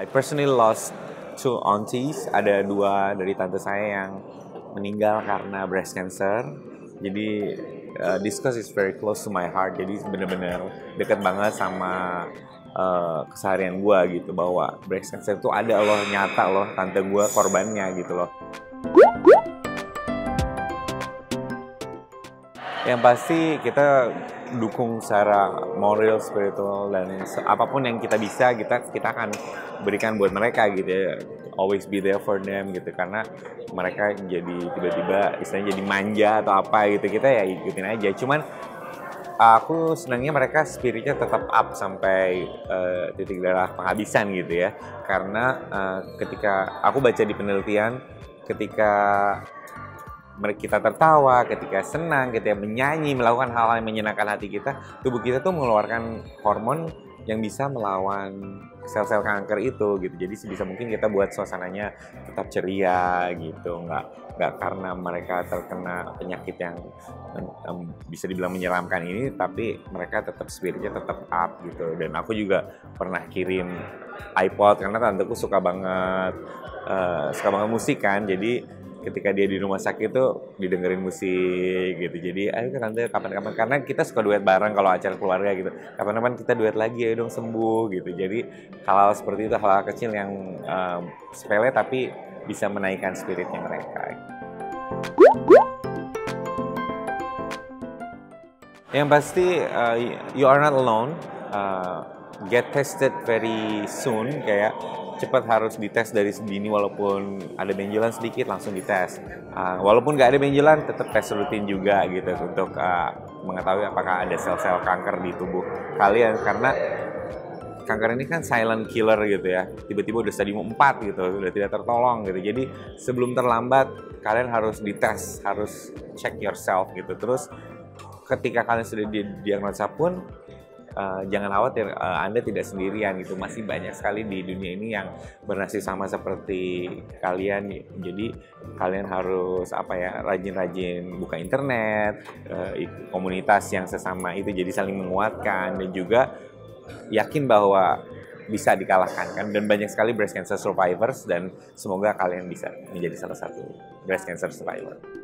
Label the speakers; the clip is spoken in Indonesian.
Speaker 1: I personally lost two aunties, ada dua dari tante saya yang meninggal karena breast cancer. Jadi this cause is very close to my heart. Jadi bener-bener deket banget sama keseharian gue gitu, bahwa breast cancer itu ada loh, nyata loh, tante gue korbannya gitu loh. Yang pasti kita dukung secara moral, spiritual, dan apapun yang kita bisa kita akan berikan buat mereka gitu ya. Always be there for them gitu, karena mereka jadi tiba-tiba istilahnya jadi manja atau apa gitu, kita ya ikutin aja. Cuman aku senangnya mereka spiritnya tetap up sampai titik darah penghabisan gitu ya. Karena ketika aku baca di penelitian, ketika kita tertawa, ketika senang, ketika menyanyi, melakukan hal-hal yang menyenangkan hati kita, tubuh kita tuh mengeluarkan hormon yang bisa melawan sel-sel kanker itu gitu. Jadi sebisa mungkin kita buat suasananya tetap ceria gitu, nggak karena mereka terkena penyakit yang bisa dibilang menyeramkan ini, tapi mereka tetap spiritnya tetap up gitu. Dan aku juga pernah kirim iPod karena tanteku suka banget musik kan, jadi ketika dia di rumah sakit tuh didengerin musik gitu. Jadi ayo tante kapan-kapan, karena kita suka duet bareng kalau acara keluarga gitu, kapan-kapan kita duet lagi, ayo dong sembuh gitu. Jadi hal-hal seperti itu, hal-hal kecil yang sepele tapi bisa menaikkan spiritnya mereka. Yang pasti you are not alone. Get tested very soon, kayak cepat harus dites dari sedini, walaupun ada benjolan sedikit langsung dites. Walaupun nggak ada benjolan, tetap tes rutin juga gitu untuk mengetahui apakah ada sel-sel kanker di tubuh kalian, karena kanker ini kan silent killer gitu ya. Tiba-tiba udah stadium 4 gitu, udah tidak tertolong gitu. Jadi sebelum terlambat, kalian harus dites, harus check yourself gitu. Terus ketika kalian sudah didiagnosa pun, jangan khawatir, Anda tidak sendirian gitu. Masih banyak sekali di dunia ini yang bernasib sama seperti kalian. Jadi kalian harus rajin-rajin buka internet, komunitas yang sesama itu, jadi saling menguatkan dan juga yakin bahwa bisa dikalahkan kan. Dan banyak sekali breast cancer survivors, dan semoga kalian bisa menjadi salah satu breast cancer survivor.